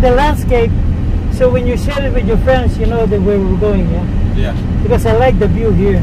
the landscape, so when you share it with your friends, you know that where we're going, yeah? Yeah. Because I like the view here.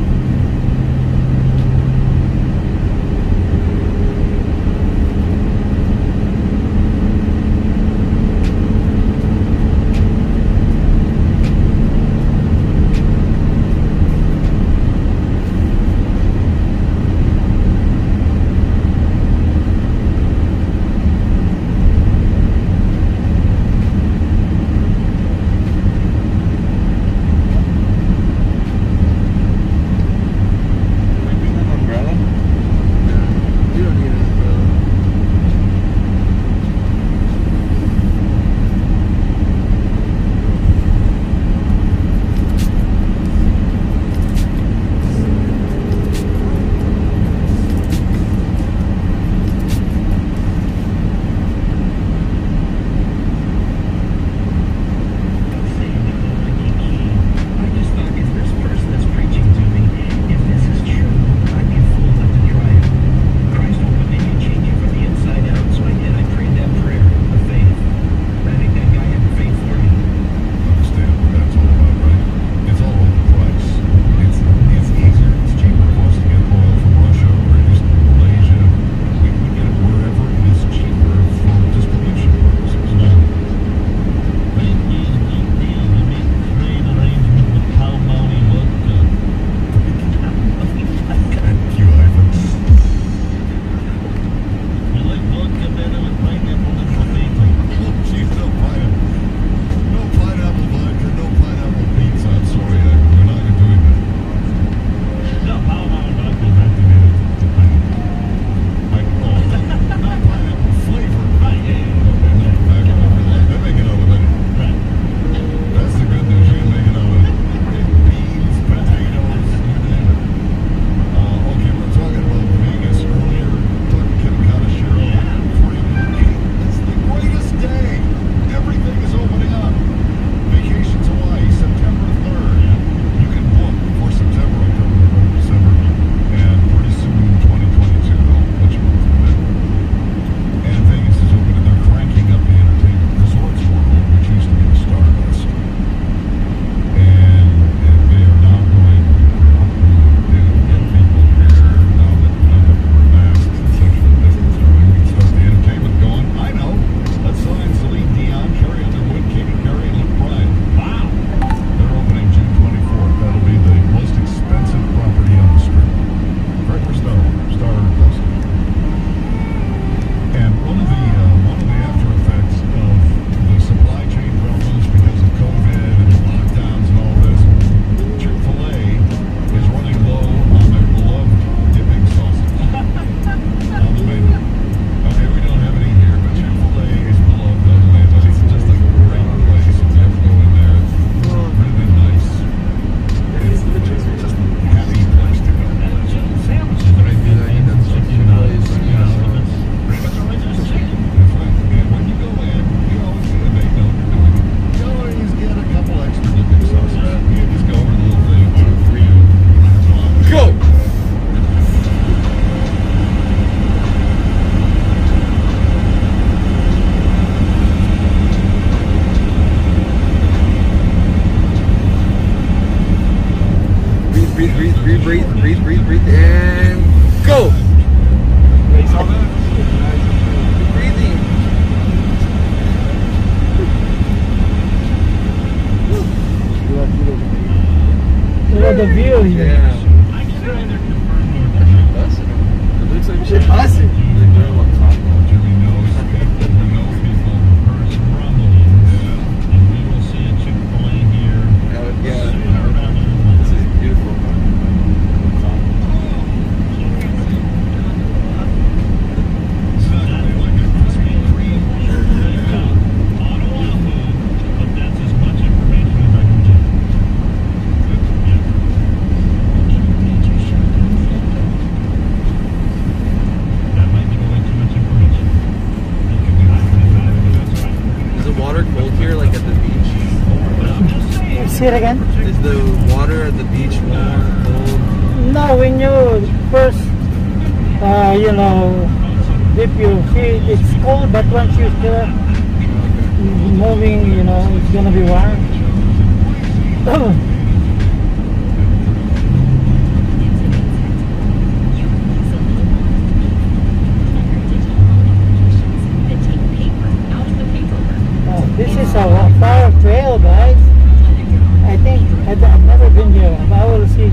breathe, and go. You saw that? Keep breathing. Look at the view here. Yeah. It looks like shit. Awesome. Say it again? Is the water at the beach warm, cold? No, when you first, you know, dip your feet, it's cold, but once you start moving, you know, it's gonna be warm. This is a far trail, guys. I think I've never been here, but I will see.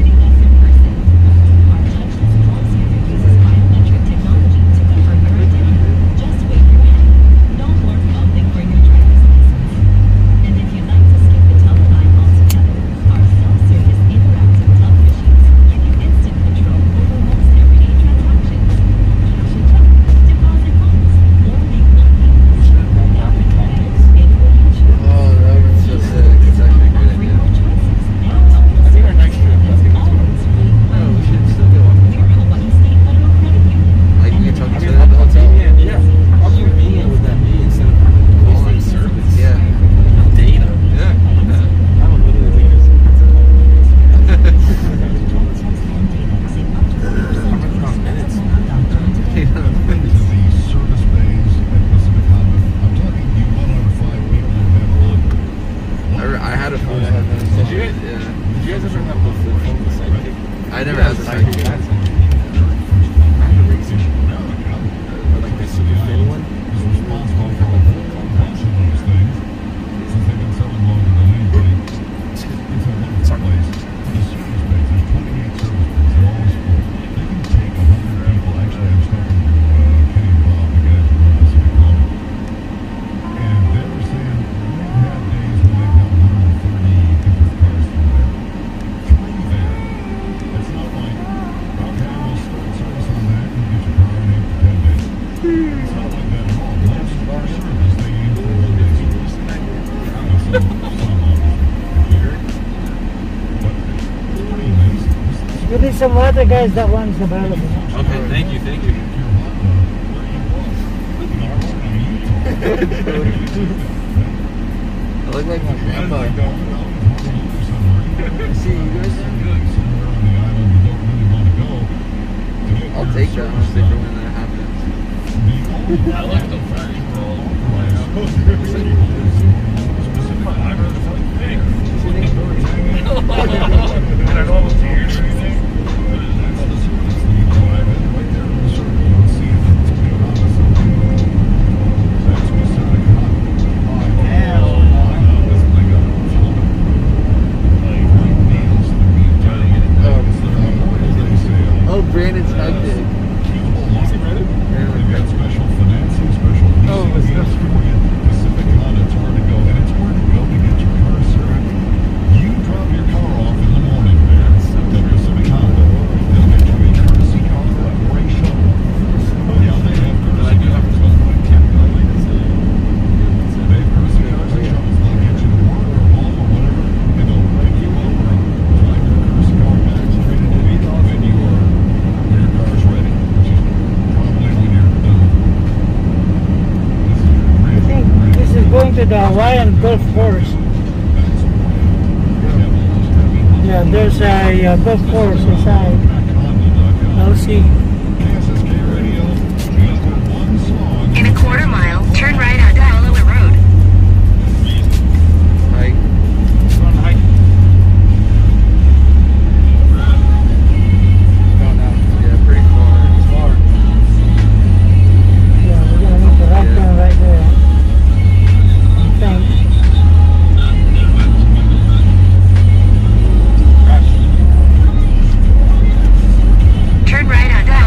I never had the sidekick. Like the super thin one is responsible for the whole completion of those things. Since they've been selling longer than anybody, it's a wonderful place. The service bays, there's 28 service bays. They're always full. They can take 100 people. Actually, I'm talking to Kenny and Bob, the guys who run Pacific Club. And they were saying they've had days when they've got 130 different cars through there. Through there. It's not like, okay, we'll start service on that and get your car in 8 to 10 days. It's not like that at all. Most of our service, they aim for 1 day service. Some obviously quicker. But it's pretty amazing. You need some water, guys. That one's available. Okay, thank you, thank you. I look like my grandpa. See you guys? I'll take that honestly for when that happens. I like the fact Oh, Brandon's hectic. To the Hawaiian Golf Course. Yeah, there's a golf course inside. I'll see. In a quarter mile, turn right onto Honolulu Road. Hike. Yeah, pretty far. Yeah, we're gonna make the right turn right there. Turn right onto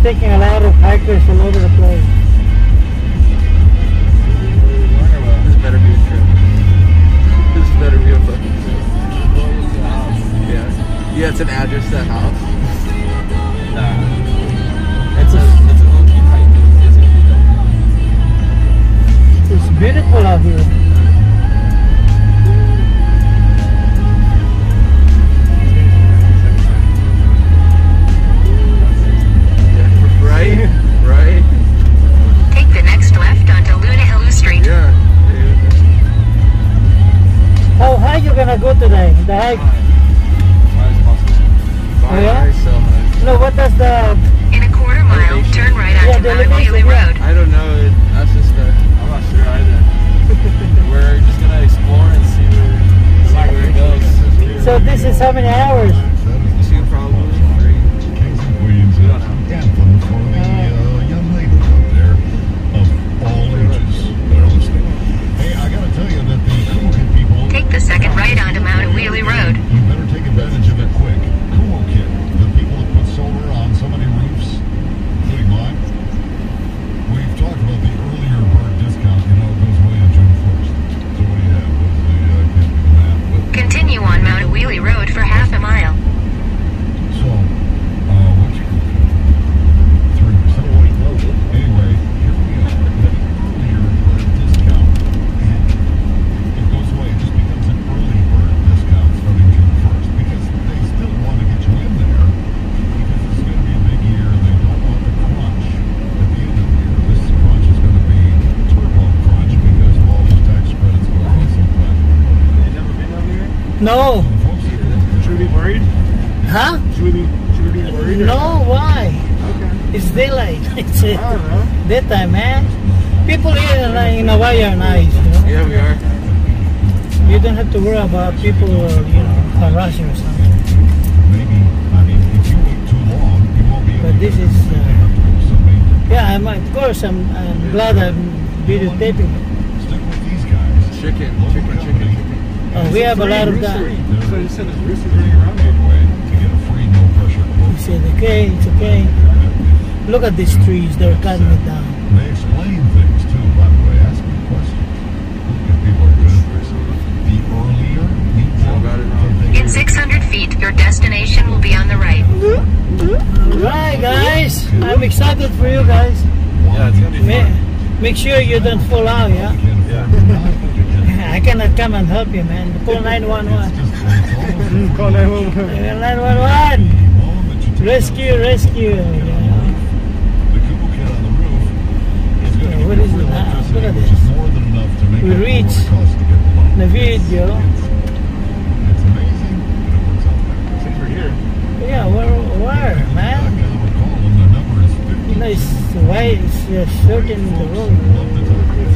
taking a lot of hikers all over the place. This better be a trip. This better be a fucking trip. Yeah. Yeah, it's an address to that house. It's a low-key hike. It's gonna be dope. It's beautiful out here. Right? Right? Take the next left onto Luna Hillu Street. Yeah. How high you gonna go today? The hike? Fine, yeah? so high. No, what does the... In a quarter mile, turn right Yeah, onto the Mount Wheelie elevation, yeah. Road. I don't know. That's just I'm not sure either. We're just gonna explore and see where it goes. So this is how many hours? two probably. Three. Kings and queens, We don't know. anthem for the young ladies out there of all ages that are listening. Hey, I gotta tell you that the Cool Kid people. Take the second right onto Mount Wheelie Road. You better take advantage of it quick. Cool Kid, the people that put solar on so many roofs, including mine. We've talked about the earlier bird discount. You know, it goes away on June 1st. So what do you have? What is the, I can't do the math, but. Continue on Mount Wheelie Road for half a mile. So, what's your 3%? Anyway, here we are. That earlier bird discount, and it goes away. It just becomes an early bird discount starting June 1st because they still want to get you in there because it's going to be a big year. They don't want the crunch at the end of the year. This crunch is going to be turbo crunch because of all those tax credits going on sometimes. You never been over here? No. Should we be worried? Huh? Should we be worried? No, why? Okay. It's daylight. It's I don't know. daytime, man. People here in Hawaii are nice, you know? Yeah, we are. You don't have to worry about people, harassing or something. Maybe, I mean, if you wait too long, you won't be able But to this get is, there. They have to go to some maintenance. Yeah, of course, I'm glad I'm videotaping. Stick with these guys. Chicken. We have a lot of that. So you said there's roosters running around here. Good way to get a free no pressure He quote. said, okay, it's okay. Look at these trees, they're cutting it down. They explain things too, by the way. Ask me questions. If people are good at this. The earlier you got it wrong. In 600 feet, your destination will be on the right. Alright, guys, I'm excited for you guys. Yeah, it's gonna be fun. Make sure you don't fall out, yeah? I cannot come and help you, man. Call 911. Call 911. 911! Rescue! The Kubo Kid on the roof is going to Yeah, what give is you it now? electricity, Look at which this. is more than enough to make We up for what reach it costs to get the loan. The video. It's amazing, but it works out better. Since we're here. Yeah, where, man? Call them. The number is 50. You know, it's why it's short in the road. Love to talk to you.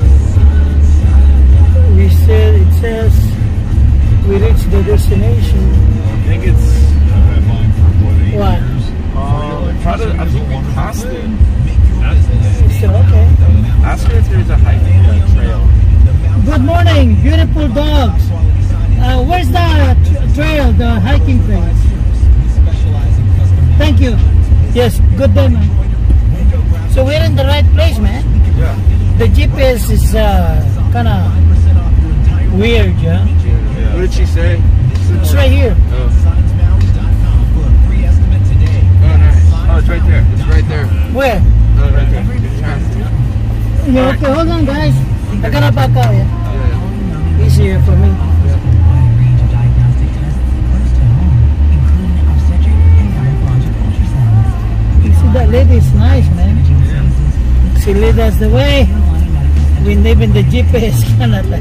It says we reached the destination. I think it's. I've had mine for what, 8 What? years? I think we passed it. So, okay. Ask her if there's a hiking trail. Good morning, beautiful dogs. Where's the trail, the hiking place? Thank you. Yes, good day, man. So we're in the right place, man. Yeah. The GPS is kind of weird, yeah? What did she say? It's right here. Oh, nice. Oh, it's right there. It's right there. Where? Oh, right there. Yeah, okay, hold on, guys. I gotta back out, yeah? Yeah. Easier for me. You see that lady is nice, man. She lead us the way. We live in the GPS kind of like.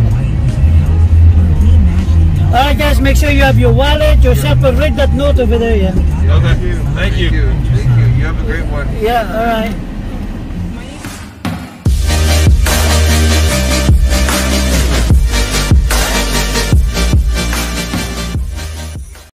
Alright guys, make sure you have your wallet, your cell phone. Read that note over there, yeah? Okay. Thank you. You have a great one. Yeah, alright.